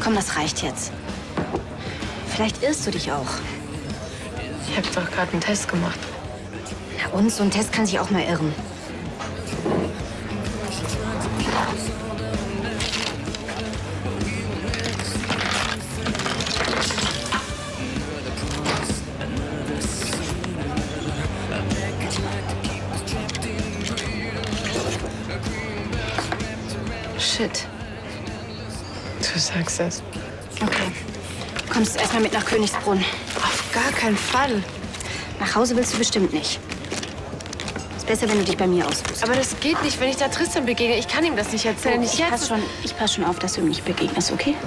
Komm, das reicht jetzt. Vielleicht irrst du dich auch. Ich habe doch gerade einen Test gemacht. Na und? So ein Test kann sich auch mal irren. Shit. Du sagst es. Okay. Kommst du erstmal mit nach Königsbrunn. Auf gar keinen Fall. Nach Hause willst du bestimmt nicht. Ist besser, wenn du dich bei mir ausruhst. Aber das geht nicht, wenn ich da Tristan begegne. Ich kann ihm das nicht erzählen. Ich pass schon auf, dass du ihm nicht begegnest, okay?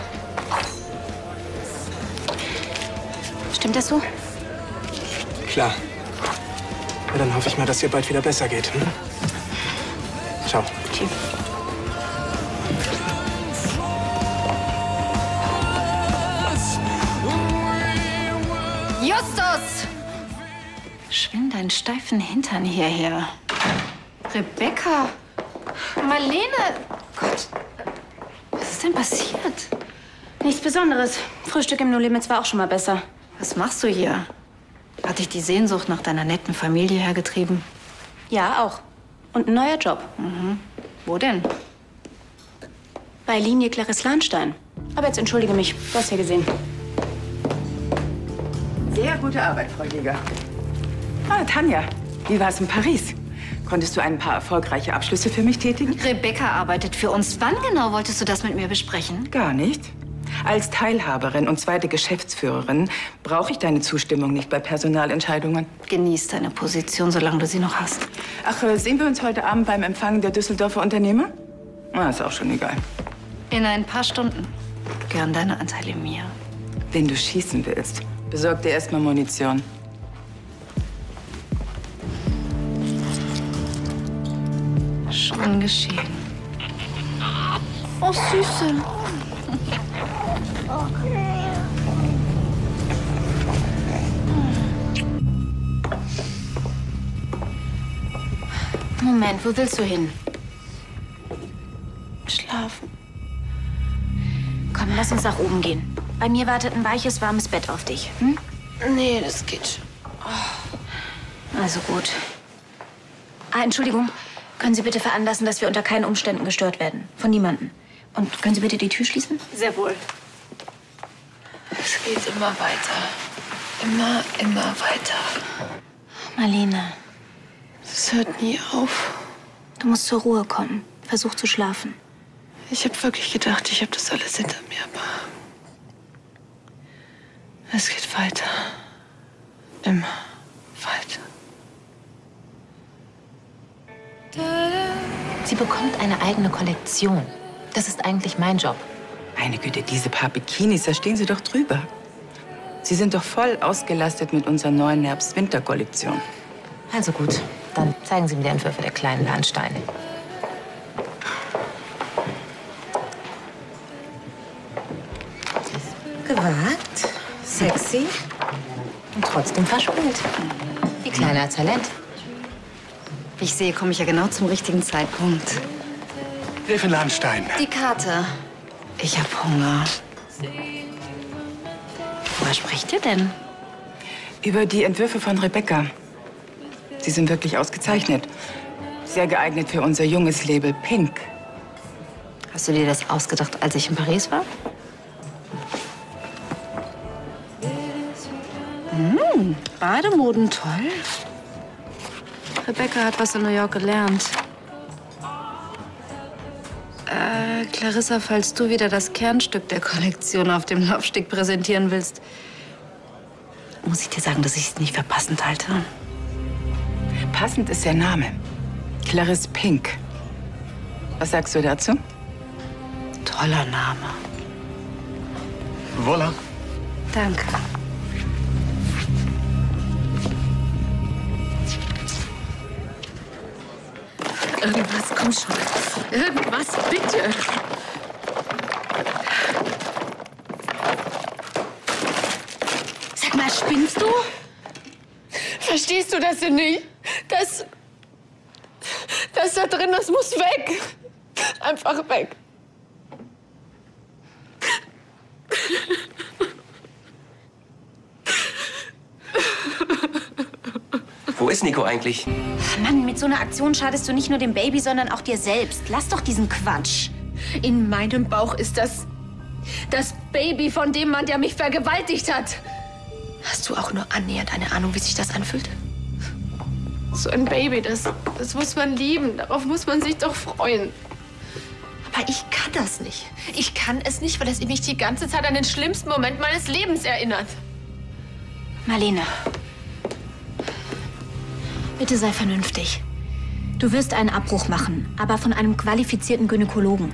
Stimmt das so? Klar. Ja, dann hoffe ich mal, dass dir bald wieder besser geht. Hm? Ciao. Tschüss. Justus! Schwing deinen steifen Hintern hierher. Rebecca! Marlene! Gott, was ist denn passiert? Nichts Besonderes. Frühstück im No Limits war auch schon mal besser. Was machst du hier? Hat dich die Sehnsucht nach deiner netten Familie hergetrieben? Ja, auch. Und ein neuer Job. Mhm. Wo denn? Bei Linie Clarisse Lahnstein. Aber jetzt entschuldige mich, du hast ja gesehen. Sehr gute Arbeit, Frau Jäger. Ah, Tanja, wie war es in Paris? Konntest du ein paar erfolgreiche Abschlüsse für mich tätigen? Rebecca arbeitet für uns. Wann genau wolltest du das mit mir besprechen? Gar nicht. Als Teilhaberin und zweite Geschäftsführerin brauche ich deine Zustimmung nicht bei Personalentscheidungen. Genieß deine Position, solange du sie noch hast. Ach, sehen wir uns heute Abend beim Empfang der Düsseldorfer Unternehmer? Ah, ist auch schon egal. In ein paar Stunden. Gern deine Anteile mir. Wenn du schießen willst, besorg dir erstmal Munition. Schon geschehen. Oh, Süße. Moment, wo willst du hin? Schlafen. Komm, lass uns nach oben gehen. Bei mir wartet ein weiches, warmes Bett auf dich. Hm? Nee, das geht schon. Also gut. Ah, Entschuldigung. Können Sie bitte veranlassen, dass wir unter keinen Umständen gestört werden? Von niemandem. Und können Sie bitte die Tür schließen? Sehr wohl. Es geht immer weiter. Immer weiter. Marlene, Es hört nie auf. du musst zur Ruhe kommen. Versuch zu schlafen. Ich habe wirklich gedacht, ich habe das alles hinter mir, aber es geht weiter. Immer weiter. Sie bekommt eine eigene Kollektion. Das ist eigentlich mein Job. Meine Güte, diese paar Bikinis, da stehen Sie doch drüber. Sie sind doch voll ausgelastet mit unserer neuen Herbst-Winter-Kollektion. Also gut, dann zeigen Sie mir die Entwürfe der kleinen Lahnstein. Gewagt, sexy und trotzdem verspielt. Wie kleiner hat Talent. Wie ich sehe, komme ich ja genau zum richtigen Zeitpunkt. Gräfin Lahnstein. Die Karte. Ich hab Hunger. Worüber spricht ihr denn? Über die Entwürfe von Rebecca. Sie sind wirklich ausgezeichnet. Sehr geeignet für unser junges Label Pink. Hast du dir das ausgedacht, als ich in Paris war? Bademoden, toll. Rebecca hat was in New York gelernt. Clarissa, falls du wieder das Kernstück der Kollektion auf dem Laufsteg präsentieren willst, muss ich dir sagen, dass ich es nicht für passend halte. Passend ist der Name. Clarisse Pink. Was sagst du dazu? Toller Name. Voilà. Danke. Irgendwas, komm schon. Irgendwas, bitte. Sag mal, spinnst du? Verstehst du das denn nicht? Das da drin, das muss weg. Einfach weg. Wo ist Nico eigentlich? Mann, mit so einer Aktion schadest du nicht nur dem Baby, sondern auch dir selbst. Lass doch diesen Quatsch. In meinem Bauch ist das Baby von dem Mann, der mich vergewaltigt hat. Hast du auch nur annähernd eine Ahnung, wie sich das anfühlt? So ein Baby, das muss man lieben. Darauf muss man sich doch freuen. Aber ich kann das nicht. Ich kann es nicht, weil es mich die ganze Zeit an den schlimmsten Moment meines Lebens erinnert. Marlene, bitte sei vernünftig. Du wirst einen Abbruch machen, aber von einem qualifizierten Gynäkologen.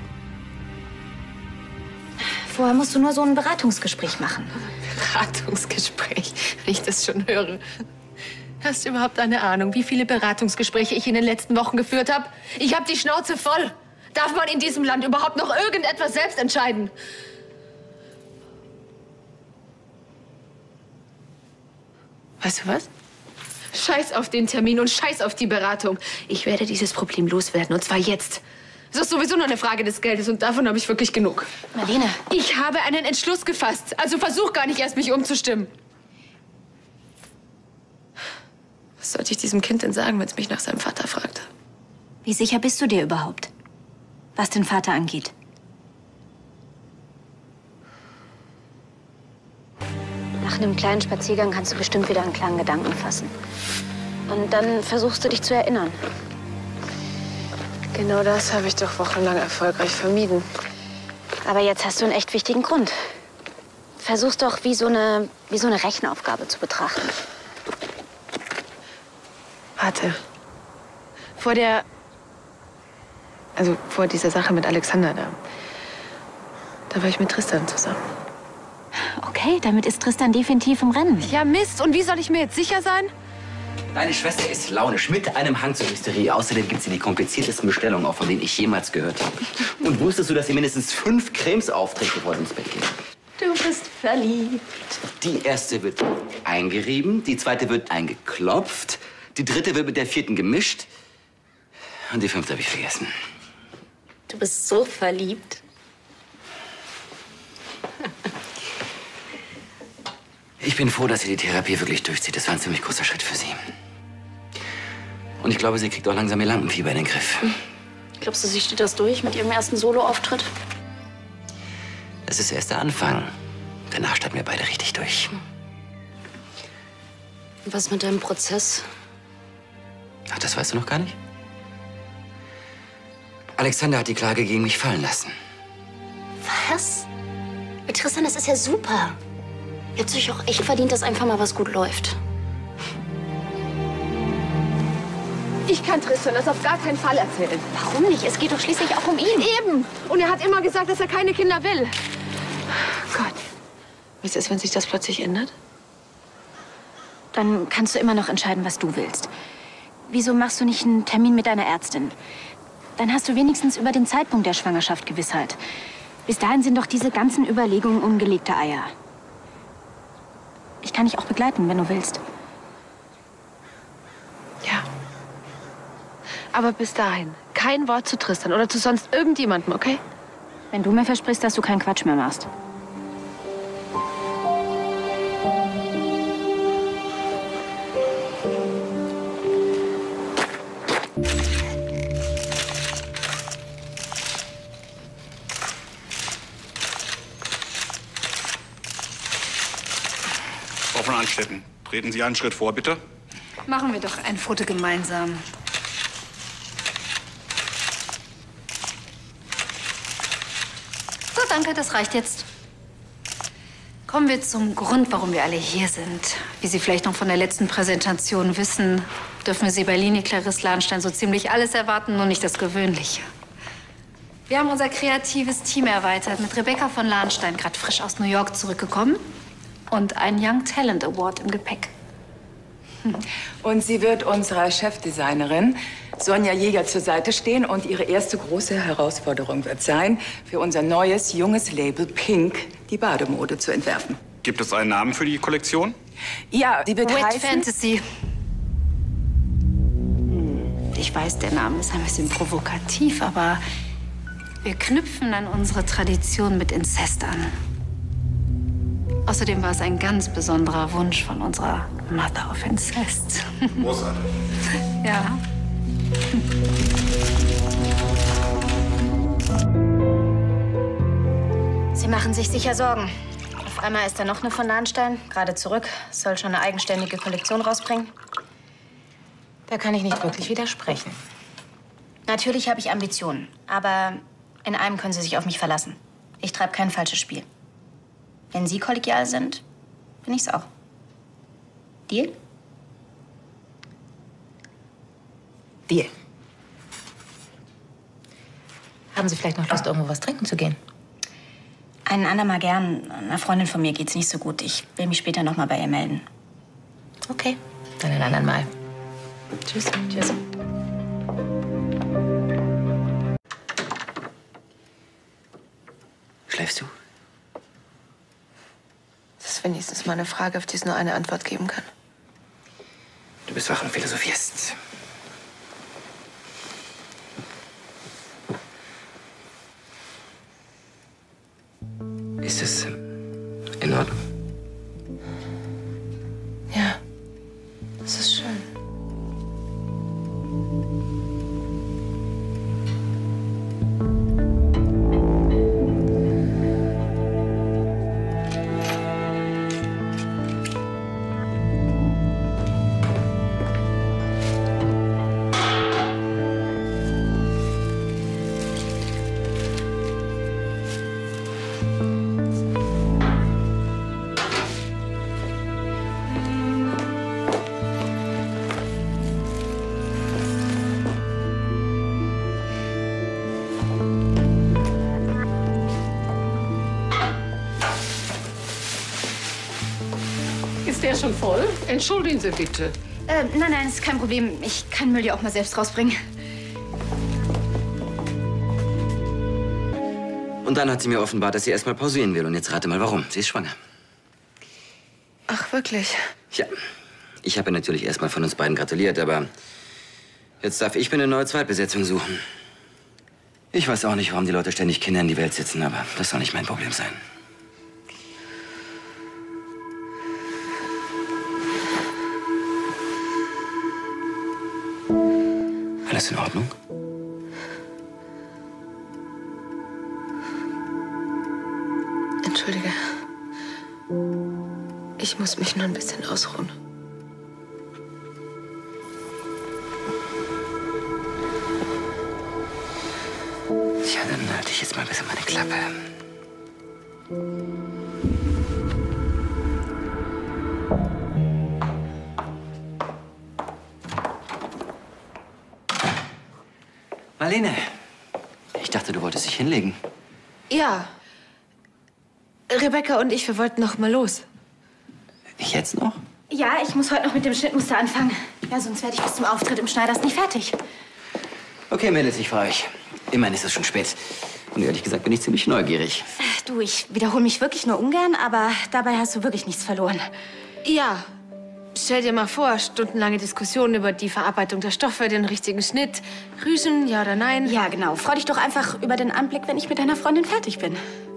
Vorher musst du nur so ein Beratungsgespräch machen. Beratungsgespräch, wenn ich das schon höre. Hast du überhaupt eine Ahnung, wie viele Beratungsgespräche ich in den letzten Wochen geführt habe? Ich habe die Schnauze voll. Darf man in diesem Land überhaupt noch irgendetwas selbst entscheiden? Weißt du was? Scheiß auf den Termin und scheiß auf die Beratung. Ich werde dieses Problem loswerden, und zwar jetzt. Es ist sowieso nur eine Frage des Geldes und davon habe ich wirklich genug. Marlene. Ich habe einen Entschluss gefasst, also versuch gar nicht erst, mich umzustimmen. Was sollte ich diesem Kind denn sagen, wenn es mich nach seinem Vater fragt? Wie sicher bist du dir überhaupt, was den Vater angeht? Nach einem kleinen Spaziergang kannst du bestimmt wieder einen klaren Gedanken fassen. Und dann versuchst du dich zu erinnern. Genau das habe ich doch wochenlang erfolgreich vermieden. Aber jetzt hast du einen echt wichtigen Grund. Versuch's doch wie so eine Rechenaufgabe zu betrachten. Warte. Vor dieser Sache mit Alexander da war ich mit Tristan zusammen. Okay, damit ist Tristan definitiv im Rennen. Ja, Mist. Und wie soll ich mir jetzt sicher sein? Deine Schwester ist launisch, mit einem Hang zur Hysterie. Außerdem gibt sie die kompliziertesten Bestellungen, auch von denen ich jemals gehört habe. Und wusstest du, dass sie mindestens 5 Cremes aufträgt, bevor sie ins Bett geht? Du bist verliebt. Die erste wird eingerieben, die zweite wird eingeklopft, die dritte wird mit der vierten gemischt und die 5. habe ich vergessen. Du bist so verliebt. Ich bin froh, dass sie die Therapie wirklich durchzieht. Das war ein ziemlich großer Schritt für sie. Und ich glaube, sie kriegt auch langsam ihr Lampenfieber in den Griff. Glaubst du, sie steht das durch mit ihrem ersten Soloauftritt? Das ist erst der Anfang. Danach starten wir beide richtig durch. Und was mit deinem Prozess? Ach, das weißt du noch gar nicht? Alexander hat die Klage gegen mich fallen lassen. Was? Mit Tristan, das ist ja super. Ihr habt euch auch echt verdient, dass einfach mal was gut läuft. Ich kann Tristan das auf gar keinen Fall erzählen. Warum nicht? Es geht doch schließlich auch um ihn. Eben. Und er hat immer gesagt, dass er keine Kinder will. Gott. Was ist, wenn sich das plötzlich ändert? Dann kannst du immer noch entscheiden, was du willst. Wieso machst du nicht einen Termin mit deiner Ärztin? Dann hast du wenigstens über den Zeitpunkt der Schwangerschaft Gewissheit. Bis dahin sind doch diese ganzen Überlegungen ungelegte Eier. Ich kann dich auch begleiten, wenn du willst. Ja. Aber bis dahin kein Wort zu Tristan oder zu sonst irgendjemandem, okay? Wenn du mir versprichst, dass du keinen Quatsch mehr machst. Frau von Anstetten, treten Sie einen Schritt vor, bitte. Machen wir doch ein Foto gemeinsam. So, danke, das reicht jetzt. Kommen wir zum Grund, warum wir alle hier sind. Wie Sie vielleicht noch von der letzten Präsentation wissen, dürfen wir Sie bei Linie Clarisse Lahnstein so ziemlich alles erwarten, nur nicht das Gewöhnliche. Wir haben unser kreatives Team erweitert mit Rebecca von Lahnstein, gerade frisch aus New York zurückgekommen, und einen Young Talent Award im Gepäck. Und sie wird unserer Chefdesignerin Sonja Jäger zur Seite stehen und ihre erste große Herausforderung wird sein, für unser neues, junges Label Pink die Bademode zu entwerfen. Gibt es einen Namen für die Kollektion? Ja, die wird Wet heißen... Fantasy. Ich weiß, der Name ist ein bisschen provokativ, aber wir knüpfen an unsere Tradition mit Inzest an. Außerdem war es ein ganz besonderer Wunsch von unserer Mother of Incest. Großartig. Ja. Sie machen sich sicher Sorgen. Auf einmal ist da noch eine von Lahnstein, gerade zurück, soll schon eine eigenständige Kollektion rausbringen. Da kann ich nicht wirklich widersprechen. Natürlich habe ich Ambitionen, aber in einem können Sie sich auf mich verlassen. Ich treibe kein falsches Spiel. Wenn Sie kollegial sind, bin ich's auch. Deal? Deal. Haben Sie vielleicht noch Lust, irgendwo was trinken zu gehen? Ein andermal gern. Einer Freundin von mir geht's nicht so gut. Ich will mich später noch mal bei ihr melden. Okay, dann ein anderen Mal. Tschüss. Tschüss. Schläfst du? Das ist wenigstens mal eine Frage, auf die es nur eine Antwort geben kann. Du bist wach und philosophierst. Ist es in Ordnung? Ja, das ist schön. Ist der schon voll? Entschuldigen Sie bitte. Nein, ist kein Problem. Ich kann Müll ja auch mal selbst rausbringen. Und dann hat sie mir offenbart, dass sie erst mal pausieren will. Und jetzt rate mal, warum. Sie ist schwanger. Ach, wirklich? Ja, ich habe ihr natürlich erst mal von uns beiden gratuliert, aber jetzt darf ich mir eine neue Zweitbesetzung suchen. Ich weiß auch nicht, warum die Leute ständig Kinder in die Welt setzen, aber das soll nicht mein Problem sein. Alles in Ordnung? Entschuldige. Ich muss mich nur ein bisschen ausruhen. Tja, dann halte ich jetzt mal besser meine Klappe. Marlene, ich dachte, du wolltest dich hinlegen. Ja. Rebecca und ich, wir wollten noch mal los. Jetzt noch? Ja, ich muss heute noch mit dem Schnittmuster anfangen. Ja, sonst werde ich bis zum Auftritt im Schneiders nicht fertig. Okay, meldet sich für euch. Immerhin ist es schon spät. Und ehrlich gesagt bin ich ziemlich neugierig. Du, ich wiederhole mich wirklich nur ungern, aber dabei hast du wirklich nichts verloren. Ja. Stell dir mal vor, stundenlange Diskussionen über die Verarbeitung der Stoffe, den richtigen Schnitt. Rüschen, ja oder nein? Ja, genau. Freu dich doch einfach über den Anblick, wenn ich mit deiner Freundin fertig bin.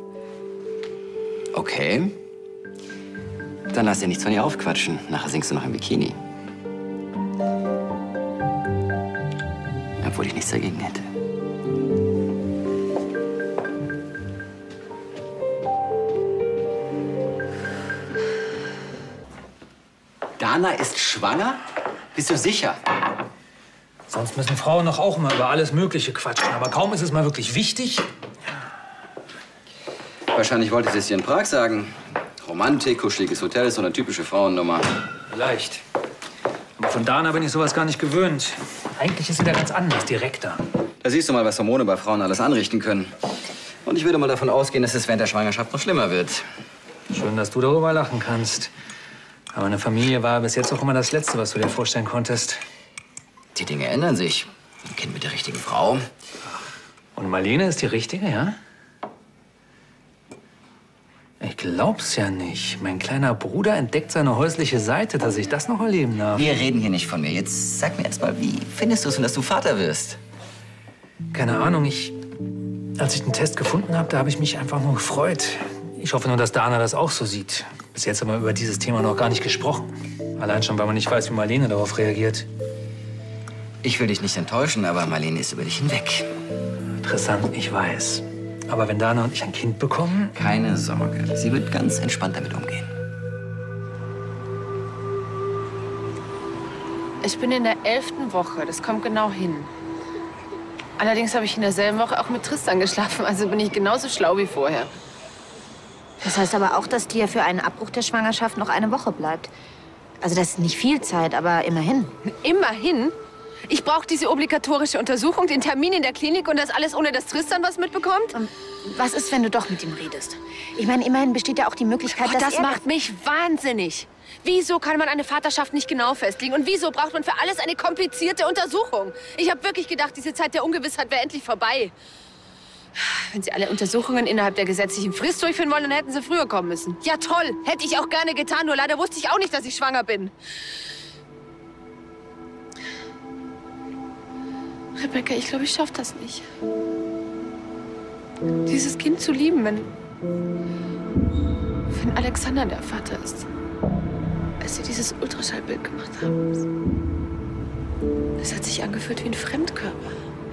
Okay. Dann lass dir nichts von ihr aufquatschen. Nachher singst du noch im Bikini. Obwohl ich nichts dagegen hätte. Dana ist schwanger? Bist du sicher? Sonst müssen Frauen doch auch mal über alles Mögliche quatschen. Aber kaum ist es mal wirklich wichtig. Wahrscheinlich wollte sie es dir in Prag sagen. Romantik, kuscheliges Hotel ist so eine typische Frauennummer. Vielleicht. Aber von Dana bin ich sowas gar nicht gewöhnt. Eigentlich ist sie da ganz anders, direkter. Da siehst du mal, was Hormone bei Frauen alles anrichten können. Und ich würde mal davon ausgehen, dass es während der Schwangerschaft noch schlimmer wird. Schön, dass du darüber lachen kannst. Aber eine Familie war bis jetzt auch immer das Letzte, was du dir vorstellen konntest. Die Dinge ändern sich. Ein Kind mit der richtigen Frau. Und Marlene ist die Richtige, ja? Ich glaub's ja nicht. Mein kleiner Bruder entdeckt seine häusliche Seite, dass ich das noch erleben darf. Wir reden hier nicht von mir. Jetzt sag mir erst mal, wie findest du es, dass du Vater wirst? Keine Ahnung, als ich den Test gefunden habe, da habe ich mich einfach nur gefreut. Ich hoffe nur, dass Dana das auch so sieht. Bis jetzt haben wir über dieses Thema noch gar nicht gesprochen. Allein schon, weil man nicht weiß, wie Marlene darauf reagiert. Ich will dich nicht enttäuschen, aber Marlene ist über dich hinweg. Interessant, ich weiß. Aber wenn Dana und ich ein Kind bekommen... Keine Sorge, sie wird ganz entspannt damit umgehen. Ich bin in der 11. Woche. Das kommt genau hin. Allerdings habe ich in derselben Woche auch mit Tristan geschlafen. Also bin ich genauso schlau wie vorher. Das heißt aber auch, dass dir für einen Abbruch der Schwangerschaft noch eine Woche bleibt. Also das ist nicht viel Zeit, aber immerhin. Immerhin? Ich brauche diese obligatorische Untersuchung, den Termin in der Klinik und das alles, ohne dass Tristan was mitbekommt? Und was ist, wenn du doch mit ihm redest? Ich meine, immerhin besteht ja auch die Möglichkeit, dass das macht mich wahnsinnig. Wieso kann man eine Vaterschaft nicht genau festlegen? Und wieso braucht man für alles eine komplizierte Untersuchung? Ich habe wirklich gedacht, diese Zeit der Ungewissheit wäre endlich vorbei. Wenn Sie alle Untersuchungen innerhalb der gesetzlichen Frist durchführen wollen, dann hätten Sie früher kommen müssen. Ja, toll. Hätte ich auch gerne getan. Nur leider wusste ich auch nicht, dass ich schwanger bin. Rebecca, ich glaube, ich schaffe das nicht. Dieses Kind zu lieben, wenn Alexander der Vater ist. Als Sie dieses Ultraschallbild gemacht haben. Es hat sich angefühlt wie ein Fremdkörper.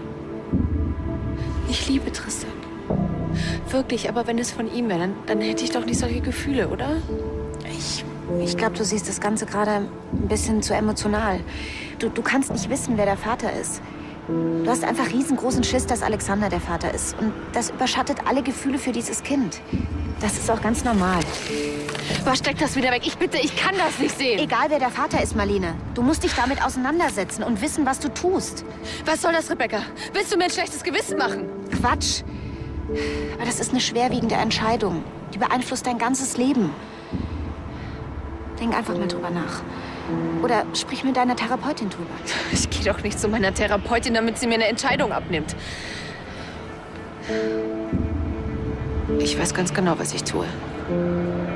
Ich liebe Tristan. Wirklich, aber wenn es von ihm wäre, dann hätte ich doch nicht solche Gefühle, oder? Ich glaube, du siehst das Ganze gerade ein bisschen zu emotional. Du kannst nicht wissen, wer der Vater ist. Du hast einfach riesengroßen Schiss, dass Alexander der Vater ist. Und das überschattet alle Gefühle für dieses Kind. Das ist auch ganz normal. Was steckt das wieder weg? Ich bitte, ich kann das nicht sehen. Egal, wer der Vater ist, Marlene. Du musst dich damit auseinandersetzen und wissen, was du tust. Was soll das, Rebecca? Willst du mir ein schlechtes Gewissen machen? Quatsch. Aber das ist eine schwerwiegende Entscheidung. Die beeinflusst dein ganzes Leben. Denk einfach mal drüber nach. Oder sprich mit deiner Therapeutin drüber. Ich gehe doch nicht zu meiner Therapeutin, damit sie mir eine Entscheidung abnimmt. Ich weiß ganz genau, was ich tue.